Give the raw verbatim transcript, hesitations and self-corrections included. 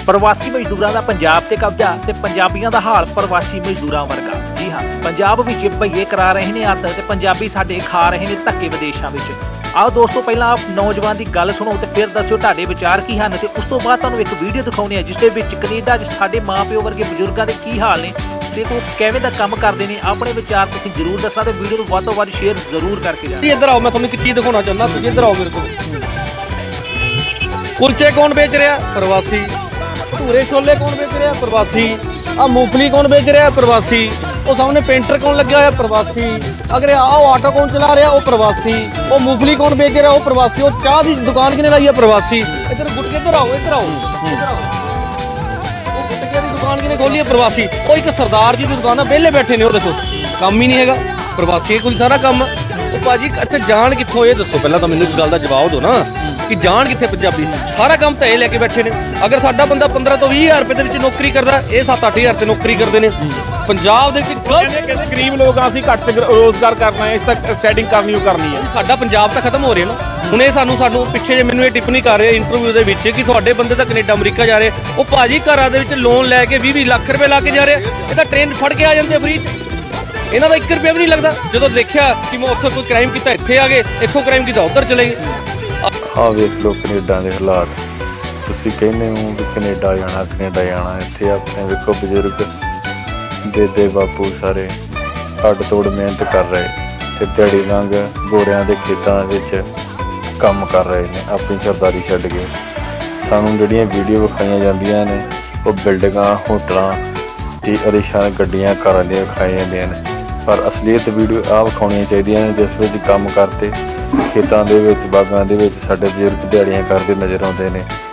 प्रवासी मजदूरां दा पंजाब ते कब्जा ते पंजाबियां दा हाल प्रवासी मजदूरां वर्गा। जी हाँ, पंजाब विच भईए करा रहे ने अत ते पंजाबी साडे खा रहे ने धक्के विदेशां विच। आओ दोस्तों पहला आप नौजवान की गल सुनो ते फिर दस्सिओ तुहाडे विचार की हन ते उस तो बाद तुहानूं एक वीडियो दिखाउने आ जिस दे विच कनेडा च साडे माँ प्यो वर्गे बजुर्गां दे की हाल ने ते वो किवें दा काम करदे ने। अपने विचार तुसीं जरूर दसना ते वीडियो नूं वध तों वध शेयर जरूर करके जाना। इधर आओ, मैं तुहानूं एक चीज़ दिखाउणा चाहुंदा, तुसीं इधर आओ मेरे कोल। कुलचे कौन बेच रहा है? प्रवासी। भटूरे छोले कौन बेच रहा है? प्रवासी। आ मूंगफली कौन बेच रहा है? प्रवासी। वो सामने पेंटर कौन लगा है? प्रवासी। अगर आओ ऑटो कौन चला रहा है? वो प्रवासी। वो मूंगफली कौन बेच रहा है? वो प्रवासी। वो चाह की दुकान किने लाई है? प्रवासी। इधर गुटके इधर आओ, इधर आओ, इधर आओ। वो गुटके की दुकान किने खोली है? प्रवासी। वो एक सरदार जी की दुकान है, वेले बैठे ने, वो देखो काम ही नहीं हैगा, प्रवासी कोई सारा काम। भाजी इत्थे जान कित्थों, ये दसो पहला तो मैनूं इक गल दा जवाब दो ना कि जान कित्थे पंजाबी? सारा काम तो ये लैके बैठे ने। अगर साडा बंदा पंद्रह तो बीस हज़ार रुपए दे विच नौकरी करदा, ये सत्त अठ हज़ार ते नौकरी करदे ने पंजाब दे विच। कहंदे गरीब लोग असीं घट च रोजगार करना है, इस तक सैटिंग करनी करनी है। साडा पंजाब तो खत्म हो रहा ना हुण। ये सानूं सानूं पिछे जे मैनूं ये टिप्पणी कर रहे इंटरव्यू दे विच कि तुहाडे बंदे तां कनेडा अमरीका जा रहे, वो भाजी घरां दे विच लोन लैके बीस बीस लाख रुपए ला के जा रहे। ये तां ट्रेन फड़ के आ जांदे फ्री च, इन्हां दा एक रुपया भी नहीं लगता। जो देखिया कि मैं उत्थे कोई क्राइम किया इत्थे आ गए, इत्थों क्राइम किया उधर चले गए। हाँ वेख लो कनेडा के हालात। तुसीं कहने हो भी कनेडा जाना कनेडा जाना, इत्थे अपने वेखो बजुर्ग बेबे बापू सारे हड्ड तोड़ मेहनत कर रहे ते दिहाड़ी लंघ गोरियां दे खेतां विच काम कर रहे ने अपनी सरदारी छड्ड के। सानूं जिहड़ियां वीडियो विखाईयां जांदियां ने वो बिल्डिंगां होटलां ते आलीशान गड्डियां कारां दियां विखाई जांदियां ने, पर असलीयत वीडियो आ विखाउणियां चाहीदियां ने जिस विच काम करते खेतां दे विच बागां दे विच साडे बजुर्ग दिहाड़ियां करदे नज़र आउंदे ने।